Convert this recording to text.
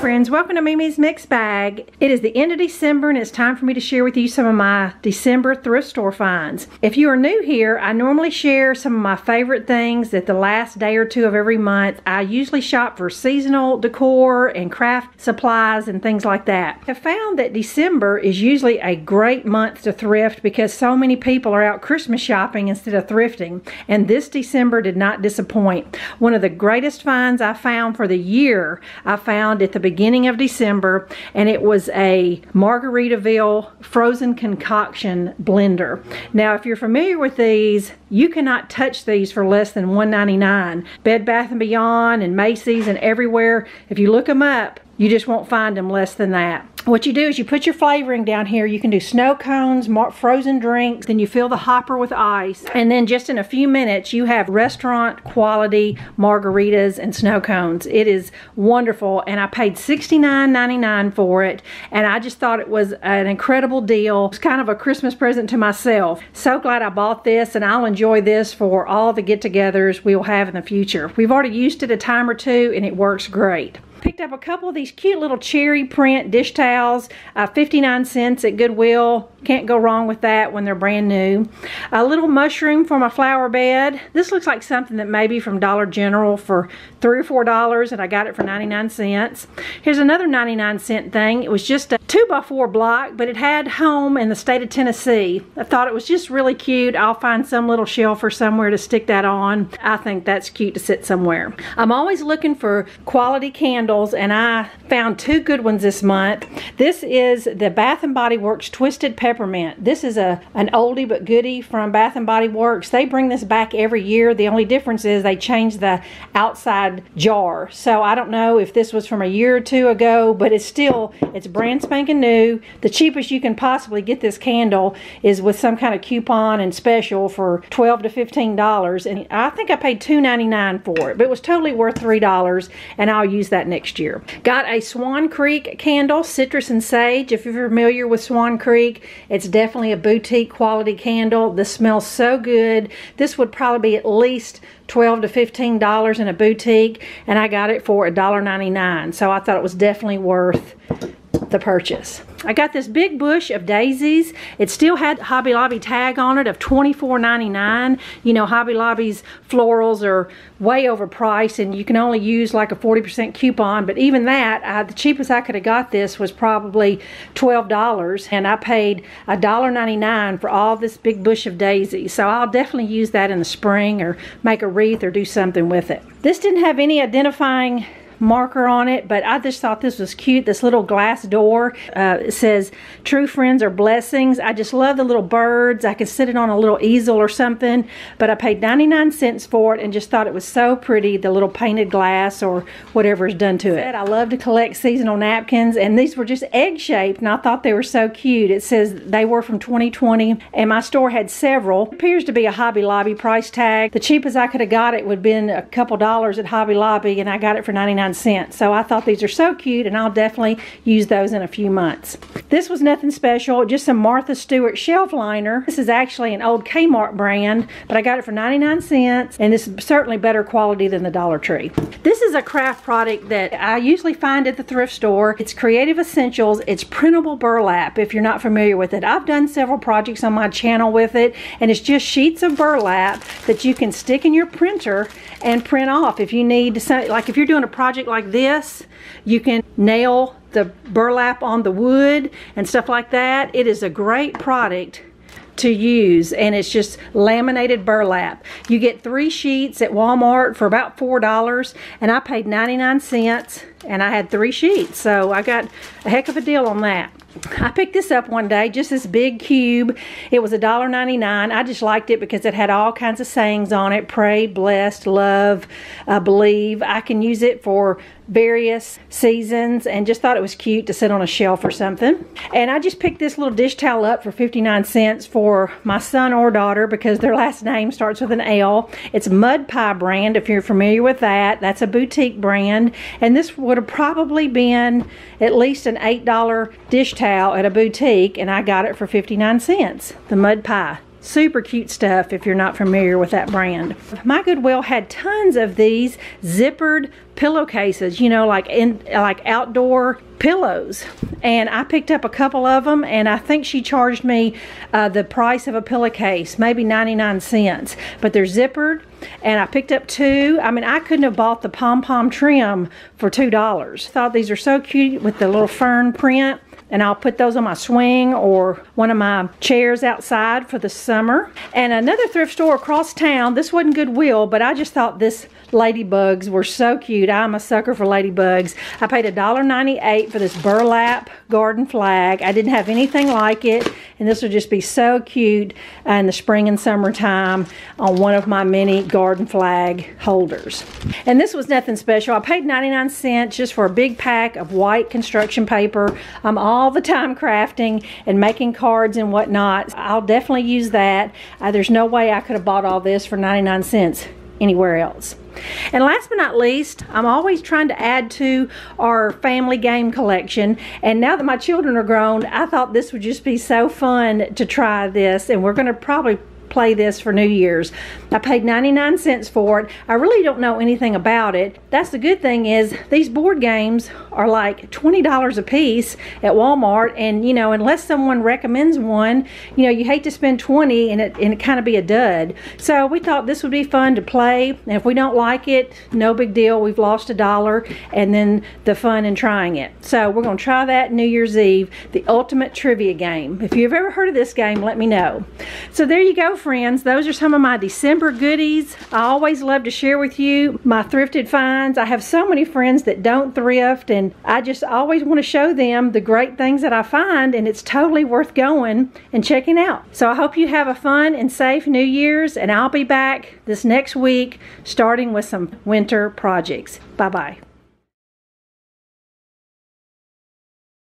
friends, welcome to Mimi's Mixed Bag. It is the end of December and it's time for me to share with you some of my December thrift store finds. If you are new here, I normally share some of my favorite things that the last day or two of every month. I usually shop for seasonal decor and craft supplies and things like that. I found that December is usually a great month to thrift because so many people are out Christmas shopping instead of thrifting, and this December did not disappoint. One of the greatest finds I found for the year I found at the beginning of December, and it was a Margaritaville frozen concoction blender. Now if you're familiar with these, you cannot touch these for less than $1.99. Bed Bath & Beyond and Macy's and everywhere, if you look them up, you just won't find them less than that. What you do is you put your flavoring down here. You can do snow cones, frozen drinks, then you fill the hopper with ice, and then just in a few minutes you have restaurant quality margaritas and snow cones. It is wonderful, and I paid $69.99 for it, and I just thought it was an incredible deal. It's kind of a Christmas present to myself. So glad I bought this, and I'll enjoy this for all the get-togethers we'll have in the future. We've already used it a time or two and it works great. Picked up a couple of these cute little cherry print dish towels, 59 cents at Goodwill. Can't go wrong with that when they're brand new. A little mushroom for my flower bed. This looks like something that may be from Dollar General for $3 or $4, and I got it for 99 cents. Here's another 99-cent thing. It was just a 2x4 block, but it had home in the state of Tennessee. I thought it was just really cute. I'll find some little shelf or somewhere to stick that on. I think that's cute to sit somewhere. I'm always looking for quality candles, and I found two good ones this month. This is the Bath & Body Works Twisted Peppermint. This is an oldie but goodie from Bath & Body Works. They bring this back every year. The only difference is they change the outside jar. So I don't know if this was from a year or two ago, but it's brand spanking new. The cheapest you can possibly get this candle is with some kind of coupon and special for $12 to $15, and I think I paid $2.99 for it, but it was totally worth $3, and I'll use that next year. Got a Swan Creek candle, citrus and sage. If you're familiar with Swan Creek, it's definitely a boutique quality candle. This smells so good. This would probably be at least $12 to $15 in a boutique, and I got it for $1.99, so I thought it was definitely worth the purchase. I got this big bush of daisies. It still had Hobby Lobby tag on it of $24.99. You know, Hobby Lobby's florals are way overpriced, and you can only use like a 40% coupon, but even that, the cheapest I could have got this was probably $12, and I paid $1.99 for all this big bush of daisies. So I'll definitely use that in the spring or make a wreath or do something with it. This didn't have any identifying marker on it, but I just thought this was cute. This little glass door, it says true friends are blessings. I just love the little birds. I could sit it on a little easel or something, but I paid 99 cents for it and just thought it was so pretty, the little painted glass or whatever is done to it. I love to collect seasonal napkins, and these were just egg shaped, and I thought they were so cute. It says they were from 2020, and my store had several. It appears to be a Hobby Lobby price tag. The cheapest I could have got it would have been a couple dollars at Hobby Lobby, and I got it for 99 cents. So I thought these are so cute, and I'll definitely use those in a few months. This was nothing special, just some Martha Stewart shelf liner. This is actually an old Kmart brand, but I got it for 99 cents, and this is certainly better quality than the Dollar Tree. This is a craft product that I usually find at the thrift store. It's Creative Essentials. It's printable burlap, if you're not familiar with it. I've done several projects on my channel with it, and it's just sheets of burlap that you can stick in your printer and print off. If you need to, like if you're doing a project like this, you can nail the burlap on the wood and stuff like that. It is a great product to use, and it's just laminated burlap. You get 3 sheets at Walmart for about $4, and I paid 99 cents, and I had 3 sheets, so I got a heck of a deal on that. I picked this up one day, just this big cube. It was $1.99. I just liked it because it had all kinds of sayings on it. Pray, blessed, love, believe. I can use it for various seasons, and just thought it was cute to sit on a shelf or something. And I just picked this little dish towel up for 59 cents for my son or daughter because their last name starts with an L. It's Mud Pie brand, if you're familiar with that. That's a boutique brand, and this would have probably been at least an $8 dish towel at a boutique, and I got it for 59 cents. The Mud Pie Super cute stuff if you're not familiar with that brand. My Goodwill had tons of these zippered pillowcases, you know, like outdoor pillows, and I picked up a couple of them, and I think she charged me the price of a pillowcase, maybe 99 cents, but they're zippered, and I picked up 2. I mean, I couldn't have bought the pom-pom trim for $2. Thought these are so cute with the little fern print, and I'll put those on my swing or one of my chairs outside for the summer. And another thrift store across town, this wasn't Goodwill, but I just thought this ladybugs were so cute. I'm a sucker for ladybugs. I paid $1.98 for this burlap garden flag. I didn't have anything like it, and this would just be so cute in the spring and summertime on one of my mini garden flag holders. And this was nothing special. I paid 99 cents just for a big pack of white construction paper. I'm all the time crafting and making cards and whatnot. I'll definitely use that. There's no way I could have bought all this for 99 cents anywhere else. And last but not least, I'm always trying to add to our family game collection, and now that my children are grown, I thought this would just be so fun to try this, and we're going to probably play this for New Year's. I paid 99 cents for it. I really don't know anything about it. That's the good thing, is these board games are like $20 a piece at Walmart, and you know, unless someone recommends one, you know, you hate to spend 20 and it kind of be a dud. So we thought this would be fun to play, and if we don't like it, no big deal. We've lost $1, and then the fun in trying it. So we're going to try that New Year's Eve, the ultimate trivia game. If you've ever heard of this game, let me know. So there you go, friends. Those are some of my December goodies. I always love to share with you my thrifted finds. I have so many friends that don't thrift, and I just always want to show them the great things that I find, and it's totally worth going and checking out. So I hope you have a fun and safe New Year's, and I'll be back this next week starting with some winter projects. Bye-bye.